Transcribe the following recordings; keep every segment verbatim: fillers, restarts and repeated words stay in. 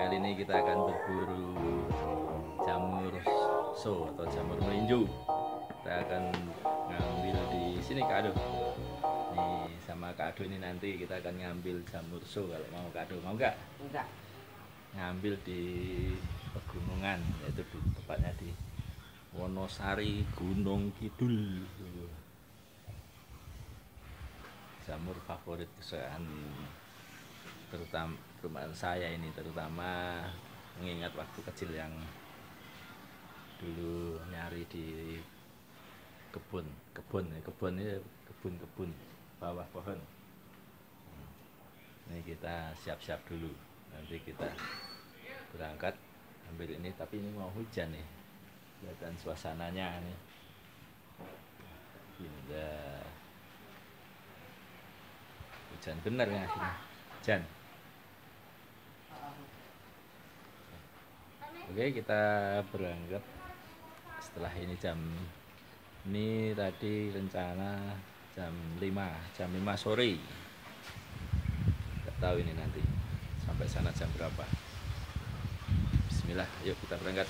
Kali ini kita akan berburu jamur so atau jamur melinjo. Kita akan ngambil di sini Kak Ado. Nih sama Kak Ado ini nanti kita akan ngambil jamur so. Kalau mau Kak Ado, mau nggak? Enggak. Ngambil di pegunungan, yaitu di, tepatnya di Wonosari Gunung Kidul. Jamur favorit kesukaan terutama perumahan saya ini, terutama mengingat waktu kecil yang dulu nyari di kebun kebun kebun ini kebun-kebun bawah pohon. Ini kita siap-siap dulu, nanti kita berangkat ambil ini, tapi ini mau hujan nih, kelihatan suasananya nih. Indah, hujan bener ya akhirnya, hujan. Oke, kita berangkat setelah ini. Jam ini tadi rencana jam lima jam lima sore, nggak tahu ini nanti sampai sana jam berapa. Bismillah, yuk kita berangkat.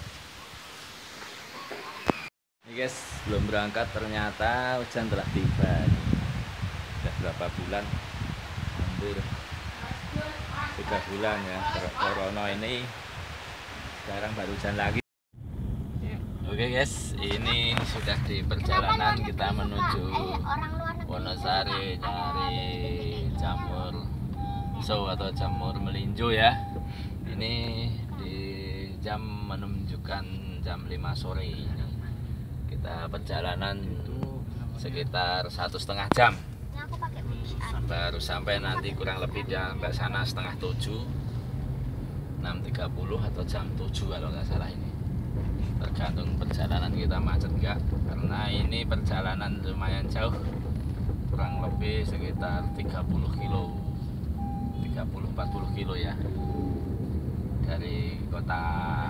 Ini guys, belum berangkat ternyata hujan telah tiba. Sudah berapa bulan, hampir tiga bulan ya corona ini, sekarang baru hujan lagi. Oke guys, ini sudah di perjalanan kita menuju Wonosari nyari jamur so atau jamur melinjo ya. Ini di jam menunjukkan jam lima sore. Kita perjalanan sekitar satu setengah jam. Baru sampai nanti kurang lebih sampai sana setengah tujuh, enam tiga puluh atau jam tujuh kalau nggak salah ini. Tergantung perjalanan kita macet enggak, karena ini perjalanan lumayan jauh, kurang lebih sekitar tiga puluh kilo, tiga puluh empat puluh kilo ya, dari kota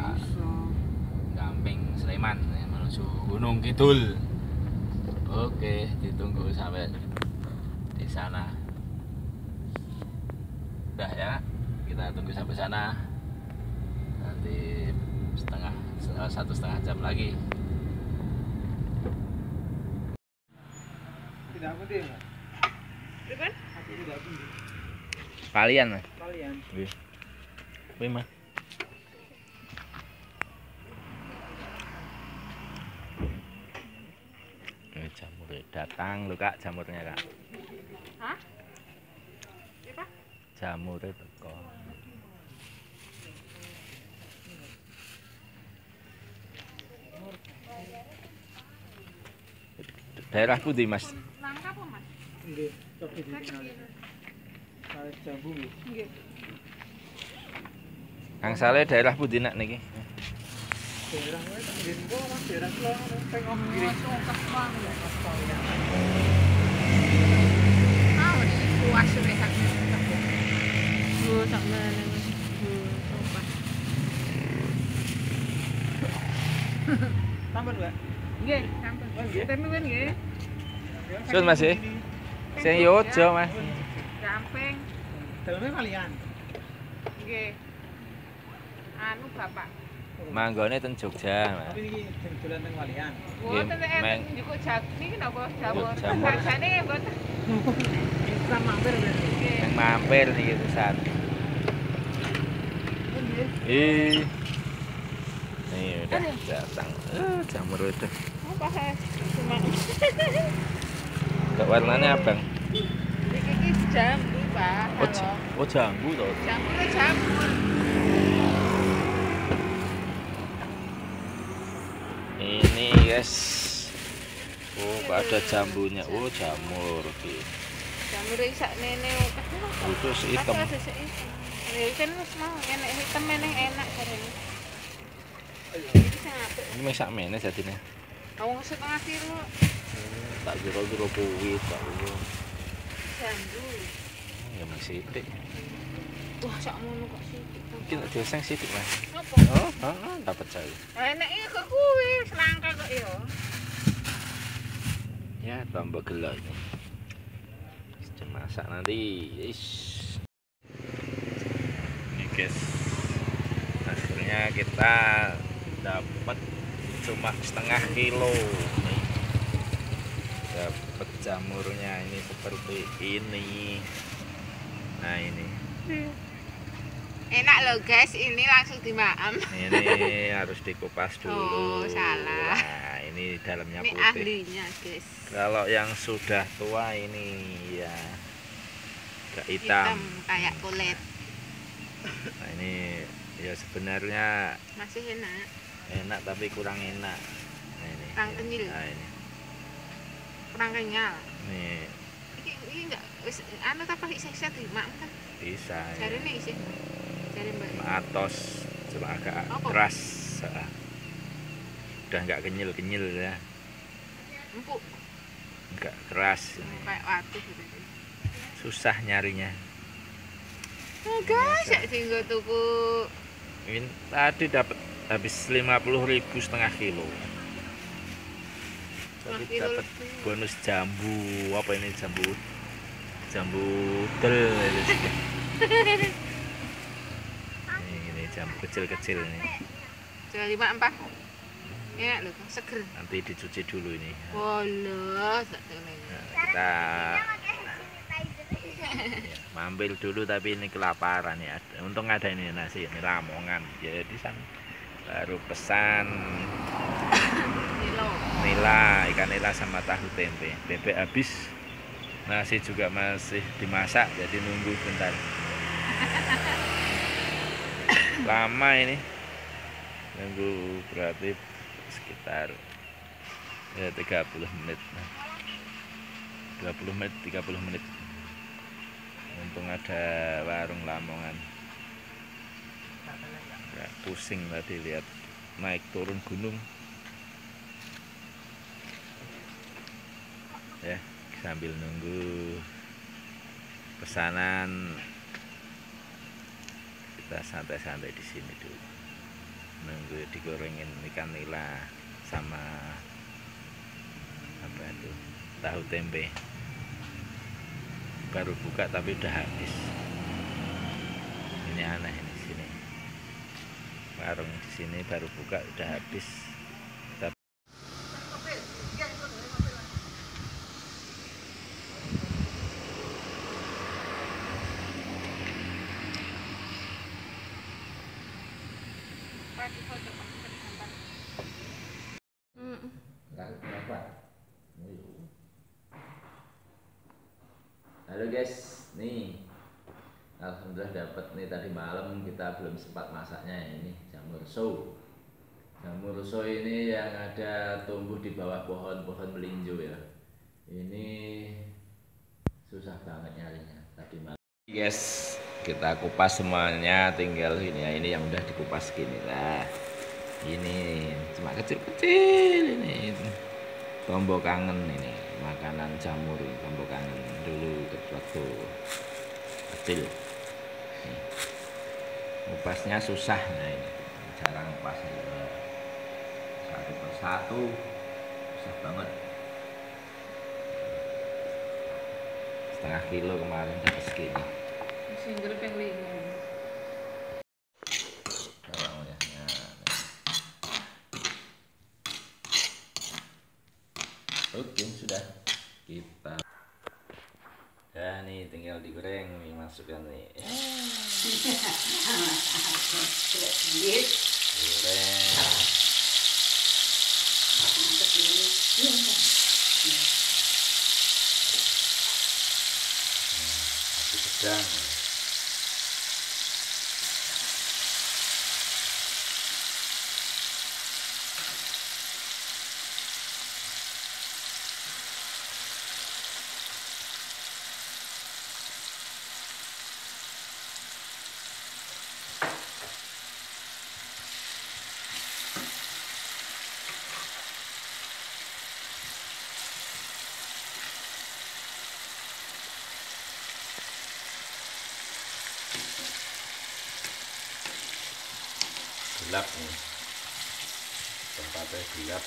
Gamping Sleman menuju Gunung Kidul. Oke, ditunggu sampai di sana. Udah ya, kita tunggu sampai sana. Nanti setengah satu setengah jam lagi. Tidak apa dia? Bukan? Tidak apa. Kalian mas? Kalian. Wih, wih mah. Ini jamurnya datang loh kak, jamurnya kak. Hah? Apa? Jamurnya teko. Daerah pundi mas? Nangka apa mas? Nggih, coba dikenal. Kali jambu nggih. Nggih. Angsale daerah pundi nak niki? Daerah kowe tak nggih niku Mas, daerah kula teng om kiri. Congkak banget. Ah, ini puas sudah sak. Oh, sak mana? Oh, coba. Sampun, Mbak. Nggih, sampun. Oh, nggih. Tapi kan nggih. Sun mas ya? Sing yojo mas. Gampang. Daleme kalian. Nggih. Anu bapak. Manggone ten Jogja mas. Tapi iki dolan teng kalian. Oh, Nggih, tete Meng. enten njukuk jag niki napa jamur. Jamur. Sajane mboten. Bisa mampir berarti. Nggih. Yang mampir nih San. Nggih. Ih, nih udah datang. Eh, jamur itu. Apa saya cuma Gak warnanya abang. iki iki jambu, Pak. Oh, Halo. j- oh jambu toh. Jamur jamur. Ini guys. Oh, kok ada jambunya. Oh, jamur. Oke. Jamur isak nene. Oh, terus hitam. Ada sik hitam. Ini kan wis mau enak hitam meneh enak jarene. Iki sing apik. Ini mesak mene jadinya. Wong setengah kilo Tak kira-kira kuwi tak. jambu. Ya masih sithik. Wah, sakmono kok sithik. Mungkin ada sing sithik, Mas. Apa? Oh, heeh, dapat saya. Enake kok kuwi selangka kok ya. Ya, tambah gelo ini. Sudah masak nanti. Ish. Ini guys, akhirnya kita dapat cuma setengah kilo nih. Dapat jamurnya ini seperti ini. Nah ini enak loh guys, ini langsung dimakan. ini harus dikupas dulu. Oh salah. Nah ini dalamnya Ini putih. ahlinya guys. Kalau yang sudah tua ini ya agak Hitam hitam, kayak kulit. Nah ini ya sebenarnya Masih enak. enak tapi kurang enak. Nah ini Kurang kenyal. nah ini Kurang kenyal. nih Iki iki enggak wis anu ta pakai sisa dimakan kan. bisa Jare ya. nih sih. Jare Mbak. Atos cuma agak Apa? keras. Ah. Udah nggak kenyal-kenyal ya, Empuk nggak keras ini. kayak watu gitu. Susah nyarinya. Oh guys, ya tinggal tuku. Ini tadi dapat habis lima puluh ribu setengah kilo. Tapi Setengah kilo dapat lebih. bonus jambu. Apa ini jambu? Jambu del. Ini, ini jambu kecil-kecil ini. Jual lima empat. Enak loh, seger. Nanti dicuci dulu ini. Walah, tak tahu. Nah, kita ya, mampir dulu tapi ini kelaparan ya. Untung ada ini nasi ini Lamongan. Jadi san baru pesan Kilo. nila, ikan nila sama tahu tempe. Bebek habis. Nasi juga masih dimasak jadi nunggu bentar. Lama ini. Nunggu berarti sekitar ya tiga puluh menit. dua puluh menit, tiga puluh menit. Untung ada warung Lamongan. Ya, pusing tadi lihat naik turun gunung. Ya, sambil nunggu pesanan kita santai-santai di sini dulu. Nunggu digorengin ikan nila sama apa itu tahu tempe. Baru buka tapi udah habis. Ini aneh ini sini. Warung di sini baru buka udah habis. Tapi halo guys, nih alhamdulillah dapat nih tadi malam, kita belum sempat masaknya. Ini jamur so. Jamur so ini yang ada tumbuh di bawah pohon-pohon melinjo ya. Ini susah banget nyarinya tadi malam. Guys, kita kupas semuanya, tinggal ini ya, ini yang udah dikupas gini lah. Ini cuma kecil-kecil ini. Tombok kangen ini, makanan jamur ini, tombok kangen dulu waktu kecil. Nih. Ngupasnya susah, nah ini cara ngupasnya satu persatu susah banget. Setengah kilo kemarin dapat segini. Single peng lima. Oke, sudah kita ya nih tinggal digoreng nih, masukkan nih goreng api sedang. Gelap nih, tempatnya gelap.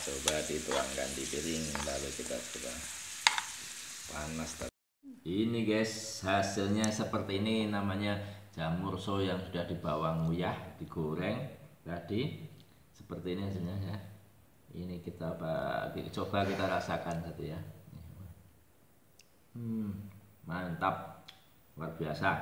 coba dituangkan di piring lalu kita coba panas. Ini guys, hasilnya seperti ini, namanya jamur so yang sudah dibawa nguyah, digoreng tadi. Seperti ini hasilnya ya. Ini kita coba kita rasakan satu ya. Hmm, mantap, luar biasa.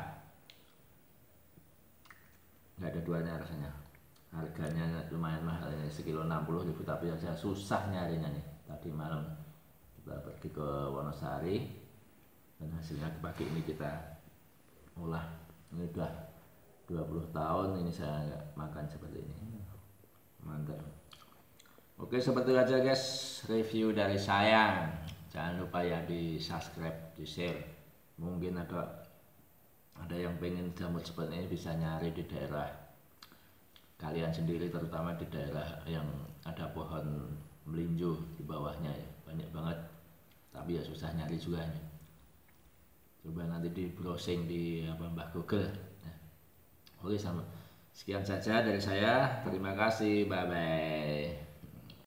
Nggak ada duanya rasanya. Harganya lumayan mahal, sekilo enam puluh ribu, tapi saya susah nyarinya nih. Tadi malam kita pergi ke Wonosari dan hasilnya pagi ini kita olah. Ini udah dua puluh tahun ini saya nggak makan seperti ini. Mantap. Oke, seperti itu aja guys review dari saya. Jangan lupa ya di subscribe, di share. Mungkin ada ada yang pengen jamur seperti ini bisa nyari di daerah kalian sendiri, terutama di daerah yang ada pohon melinjo di bawahnya ya, banyak banget. Tapi ya susah nyari juga ya. Coba nanti di browsing di apa Mbah Google. Nah, oke, sama sekian saja dari saya. Terima kasih, bye bye.